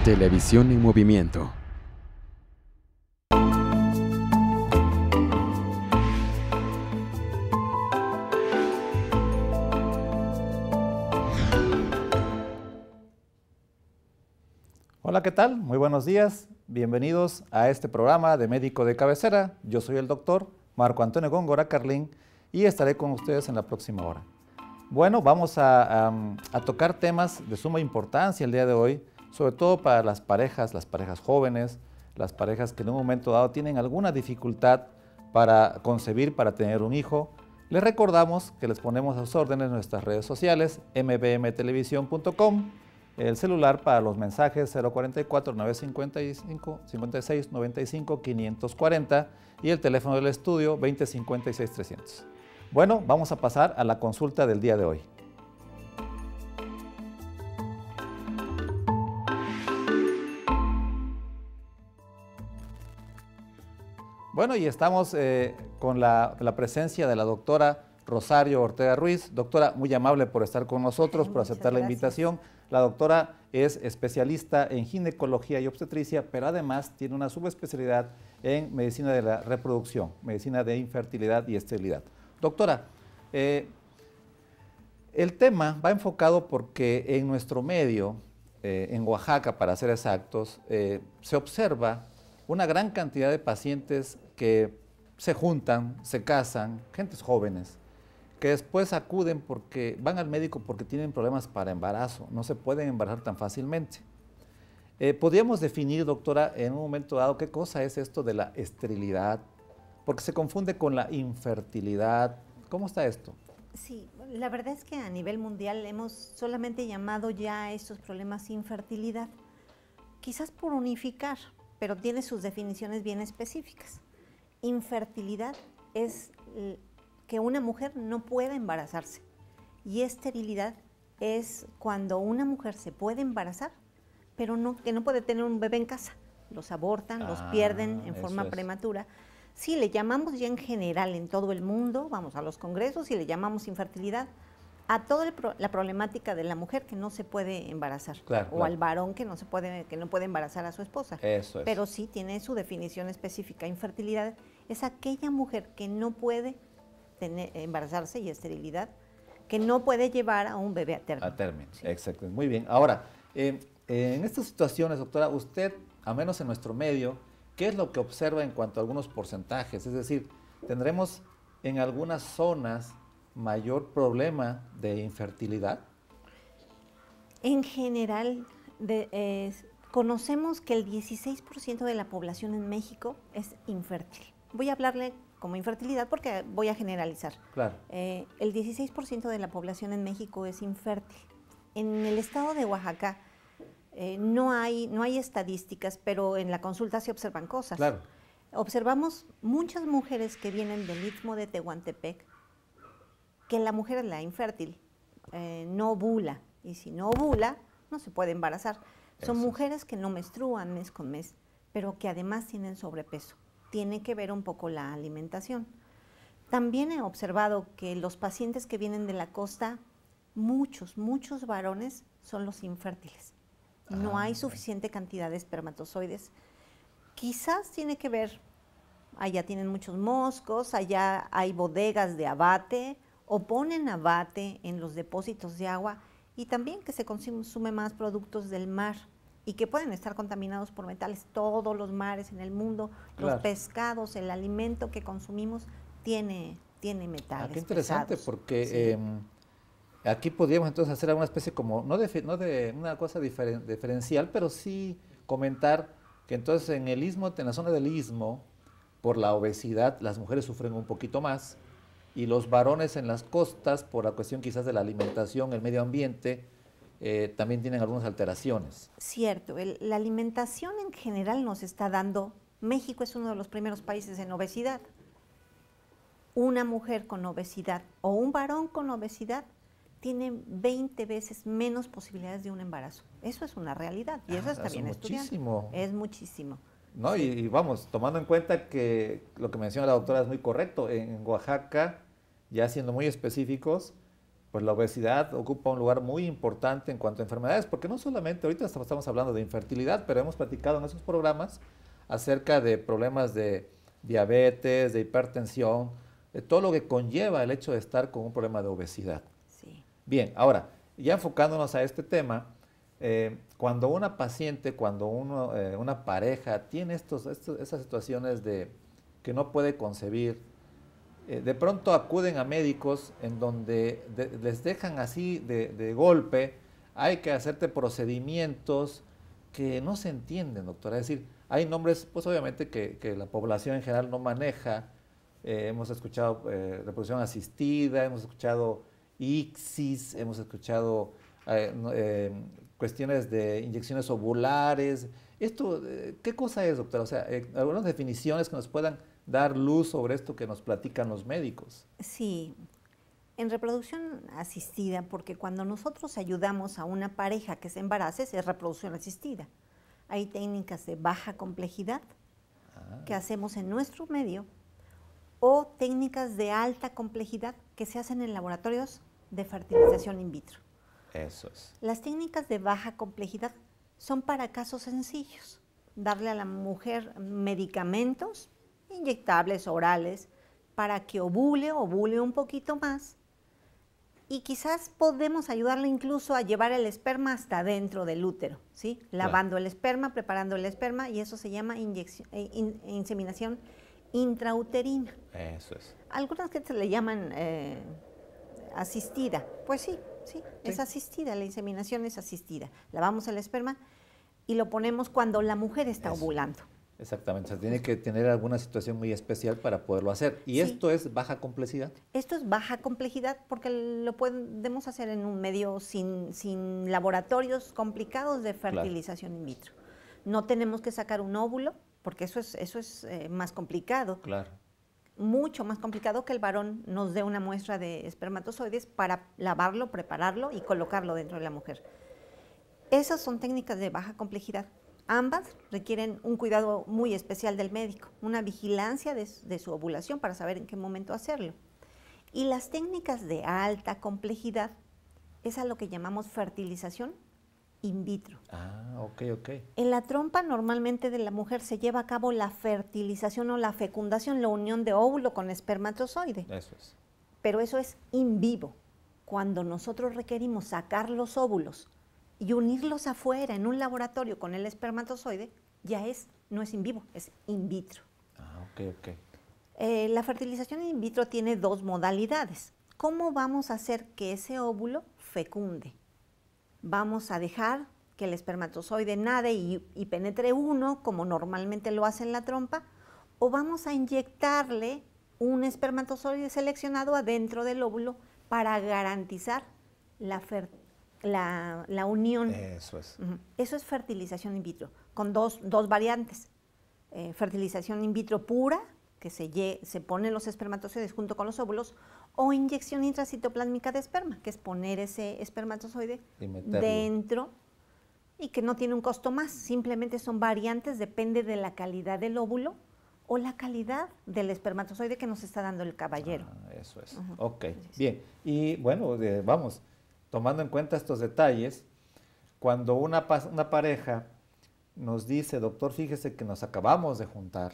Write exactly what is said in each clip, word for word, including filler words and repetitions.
Televisión en movimiento. Hola, ¿qué tal? Muy buenos días. Bienvenidos a este programa de Médico de Cabecera. Yo soy el doctor Marco Antonio Góngora Carlín y estaré con ustedes en la próxima hora. Bueno, vamos a, a, a tocar temas de suma importancia el día de hoy, sobre todo para las parejas, las parejas jóvenes, las parejas que en un momento dado tienen alguna dificultad para concebir, para tener un hijo. Les recordamos que les ponemos a sus órdenes nuestras redes sociales, m b m televisión punto com, el celular para los mensajes cero cuarenta y cuatro, nueve cincuenta y cinco, cincuenta y seis, noventa y cinco, quinientos cuarenta y el teléfono del estudio veinte cincuenta y seis, trescientos. Bueno, vamos a pasar a la consulta del día de hoy. Bueno, y estamos eh, con la, la presencia de la doctora Rosario Ortega Ruiz. Doctora, muy amable por estar con nosotros, por aceptar la invitación. La doctora es especialista en ginecología y obstetricia, pero además tiene una subespecialidad en medicina de la reproducción, medicina de infertilidad y esterilidad. Doctora, eh, el tema va enfocado porque en nuestro medio, eh, en Oaxaca para ser exactos, eh, se observa una gran cantidad de pacientes que se juntan, se casan, gentes jóvenes, que después acuden porque van al médico porque tienen problemas para embarazo, no se pueden embarazar tan fácilmente. Eh, ¿Podríamos definir, doctora, en un momento dado qué cosa es esto de la esterilidad? Porque se confunde con la infertilidad. ¿Cómo está esto? Sí, la verdad es que a nivel mundial hemos solamente llamado ya a estos problemas infertilidad, quizás por unificar, pero tiene sus definiciones bien específicas. Infertilidad es que una mujer no puede embarazarse y esterilidad es cuando una mujer se puede embarazar, pero no, que no puede tener un bebé en casa. Los abortan, ah, los pierden en forma es. prematura. Sí, le llamamos ya en general en todo el mundo, vamos a los congresos y le llamamos infertilidad a toda pro, la problemática de la mujer que no se puede embarazar, claro, o claro. al varón que no se puede, que no puede embarazar a su esposa. Eso es. Pero sí tiene su definición específica. Infertilidad es aquella mujer que no puede tener, embarazarse, y esterilidad, que no puede llevar a un bebé a término. A término, sí. Exacto. Muy bien. Ahora, eh, en estas situaciones, doctora, usted, al menos en nuestro medio, ¿qué es lo que observa en cuanto a algunos porcentajes? Es decir, ¿tendremos en algunas zonas mayor problema de infertilidad? En general, de, eh, conocemos que el dieciséis por ciento de la población en México es infértil. Voy a hablarle como infertilidad porque voy a generalizar. Claro. Eh, el dieciséis por ciento de la población en México es infértil. En el estado de Oaxaca eh, no hay, no hay estadísticas, pero en la consulta se observan cosas. Claro. Observamos muchas mujeres que vienen del Istmo de Tehuantepec, que la mujer es la infértil, eh, no ovula, y si no ovula, no se puede embarazar. Son Eso. mujeres que no menstruan mes con mes, pero que además tienen sobrepeso. Tiene que ver un poco la alimentación. También he observado que los pacientes que vienen de la costa, muchos, muchos varones son los infértiles. No ah, hay suficiente cantidad de espermatozoides. Quizás tiene que ver, allá tienen muchos moscos, allá hay bodegas de abate, o ponen abate en los depósitos de agua, y también que se consume más productos del mar y que pueden estar contaminados por metales. Todos los mares en el mundo, claro. Los pescados, el alimento que consumimos tiene, tiene metales. Ah, qué interesante, pesados. porque sí. eh, aquí podríamos entonces hacer alguna especie como, no de, no de una cosa diferen, diferencial, pero sí comentar que entonces en el istmo, en la zona del istmo, por la obesidad, las mujeres sufren un poquito más, y los varones en las costas, por la cuestión quizás de la alimentación, el medio ambiente, eh, también tienen algunas alteraciones. Cierto, el, la alimentación en general nos está dando, México es uno de los primeros países en obesidad. Una mujer con obesidad o un varón con obesidad tiene veinte veces menos posibilidades de un embarazo. Eso es una realidad y eso ah, está eso bien muchísimo. estudiado. Es muchísimo. No, sí. y, y vamos, tomando en cuenta que lo que menciona la doctora es muy correcto, en Oaxaca, ya siendo muy específicos, pues la obesidad ocupa un lugar muy importante en cuanto a enfermedades, porque no solamente, ahorita estamos hablando de infertilidad, pero hemos platicado en esos programas acerca de problemas de diabetes, de hipertensión, de todo lo que conlleva el hecho de estar con un problema de obesidad. Sí. Bien, ahora, ya enfocándonos a este tema, eh, cuando una paciente, cuando uno, eh, una pareja tiene estos, estos, esas situaciones de que no puede concebir, eh, de pronto acuden a médicos en donde de, les dejan así de, de golpe, hay que hacerte procedimientos que no se entienden, doctora. Es decir, hay nombres, pues obviamente que, que la población en general no maneja. Eh, hemos escuchado eh, reproducción asistida, hemos escuchado I C S I S, hemos escuchado eh, eh, cuestiones de inyecciones ovulares. Esto, eh, ¿qué cosa es, doctora? O sea, eh, algunas definiciones que nos puedan dar luz sobre esto que nos platican los médicos. Sí, en reproducción asistida, porque cuando nosotros ayudamos a una pareja que se embarace, es reproducción asistida. Hay técnicas de baja complejidad ah. que hacemos en nuestro medio o técnicas de alta complejidad que se hacen en laboratorios de fertilización in vitro. Eso es. Las técnicas de baja complejidad son para casos sencillos. Darle a la mujer medicamentos inyectables, orales, para que ovule, ovule un poquito más. Y quizás podemos ayudarle incluso a llevar el esperma hasta dentro del útero, ¿sí? Lavando claro. el esperma, preparando el esperma, y eso se llama inyección, eh, in, inseminación intrauterina. Eso es. Algunas que se le llaman eh, asistida. Pues sí, sí, sí, es asistida, la inseminación es asistida. Lavamos el esperma y lo ponemos cuando la mujer está eso. ovulando. Exactamente, o sea, tiene que tener alguna situación muy especial para poderlo hacer. ¿Y sí. esto es baja complejidad? Esto es baja complejidad porque lo podemos hacer en un medio sin, sin laboratorios complicados de fertilización claro. in vitro. No tenemos que sacar un óvulo, porque eso es, eso es eh, más complicado. Claro. Mucho más complicado que el varón nos dé una muestra de espermatozoides para lavarlo, prepararlo y colocarlo dentro de la mujer. Esas son técnicas de baja complejidad. Ambas requieren un cuidado muy especial del médico, una vigilancia de, de su ovulación para saber en qué momento hacerlo. Y las técnicas de alta complejidad es a lo que llamamos fertilización in vitro. Ah, ok, ok. En la trompa normalmente de la mujer se lleva a cabo la fertilización o la fecundación, la unión de óvulo con espermatozoide. Eso es. Pero eso es in vivo. Cuando nosotros requerimos sacar los óvulos y unirlos afuera en un laboratorio con el espermatozoide, ya es, no es in vivo, es in vitro. Ah, ok, ok. Eh, la fertilización in vitro tiene dos modalidades. ¿Cómo vamos a hacer que ese óvulo fecunde? Vamos a dejar que el espermatozoide nade y, y penetre uno, como normalmente lo hace en la trompa, o vamos a inyectarle un espermatozoide seleccionado adentro del óvulo para garantizar la fertilidad. La, la unión. Eso es. Uh-huh. Eso es fertilización in vitro, con dos, dos variantes. Eh, fertilización in vitro pura, que se, lle, se ponen los espermatozoides junto con los óvulos, o inyección intracitoplásmica de esperma, que es poner ese espermatozoide dentro y que no tiene un costo más. Simplemente son variantes, depende de la calidad del óvulo o la calidad del espermatozoide que nos está dando el caballero. Ah, eso es. Uh-huh. Ok, bien. Y bueno, eh, vamos. Tomando en cuenta estos detalles, cuando una, una pareja nos dice, doctor, fíjese que nos acabamos de juntar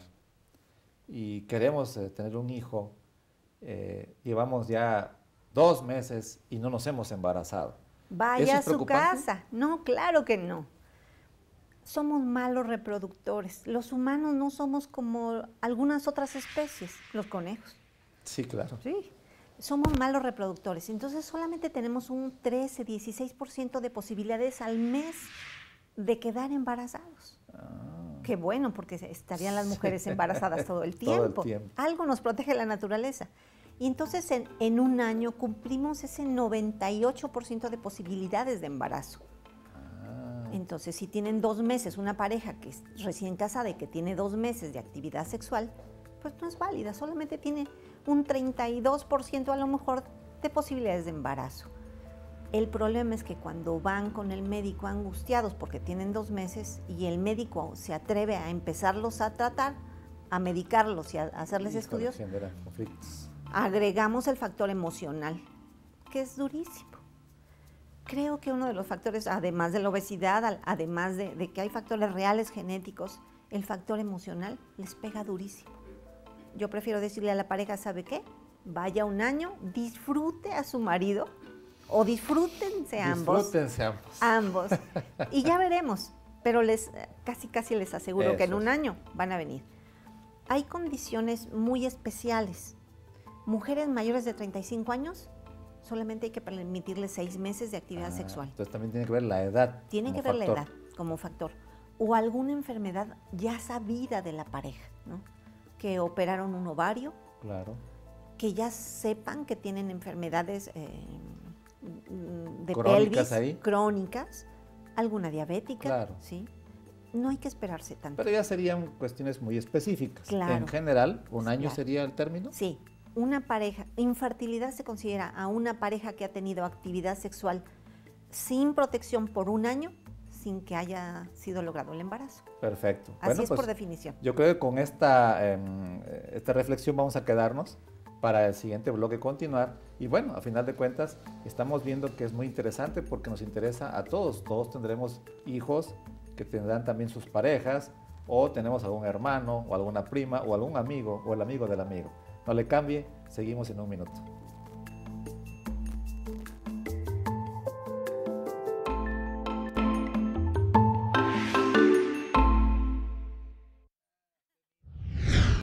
y queremos eh, tener un hijo, eh, llevamos ya dos meses y no nos hemos embarazado. Vaya a su casa. No, claro que no. Somos malos reproductores. Los humanos no somos como algunas otras especies, los conejos. Sí, claro. Sí. Somos malos reproductores, entonces solamente tenemos un trece, dieciséis por ciento de posibilidades al mes de quedar embarazados. Ah. Qué bueno, porque estarían las mujeres embarazadas todo el tiempo. Todo el tiempo. Algo nos protege la naturaleza. Y entonces en, en un año cumplimos ese noventa y ocho por ciento de posibilidades de embarazo. Ah. Entonces, si tienen dos meses, una pareja que es recién casada y que tiene dos meses de actividad sexual, pues no es válida, solamente tiene un treinta y dos por ciento a lo mejor de posibilidades de embarazo. El problema es que cuando van con el médico angustiados porque tienen dos meses y el médico se atreve a empezarlos a tratar, a medicarlos y a hacerles y estudios, conflictos. Agregamos el factor emocional, que es durísimo. Creo que uno de los factores, además de la obesidad, además de, de que hay factores reales genéticos, el factor emocional les pega durísimo. Yo prefiero decirle a la pareja, ¿sabe qué? Vaya un año, disfrute a su marido o disfrútense ambos. Disfrútense ambos. Ambos. Y ya veremos, pero les casi casi les aseguro Eso que en es. un año van a venir. Hay condiciones muy especiales. Mujeres mayores de treinta y cinco años, solamente hay que permitirles seis meses de actividad Ah, sexual. Entonces también tiene que ver la edad. Tiene como que ver factor. la edad como factor. O alguna enfermedad ya sabida de la pareja, ¿no? Que operaron un ovario, Claro. que ya sepan que tienen enfermedades eh, de Crónicas pelvis, ahí. crónicas, alguna diabética, Claro. ¿sí? No hay que esperarse tanto. Pero ya serían cuestiones muy específicas. Claro. En general, ¿un año Claro. sería el término? Sí, una pareja, infertilidad se considera a una pareja que ha tenido actividad sexual sin protección por un año, sin que haya sido logrado el embarazo. Perfecto. Así Bueno, es pues, por definición. yo creo que con esta, em, esta reflexión vamos a quedarnos para el siguiente bloque continuar. Y bueno, a final de cuentas, estamos viendo que es muy interesante porque nos interesa a todos. Todos tendremos hijos que tendrán también sus parejas, o tenemos algún hermano, o alguna prima, o algún amigo, o el amigo del amigo. No le cambie, seguimos en un minuto.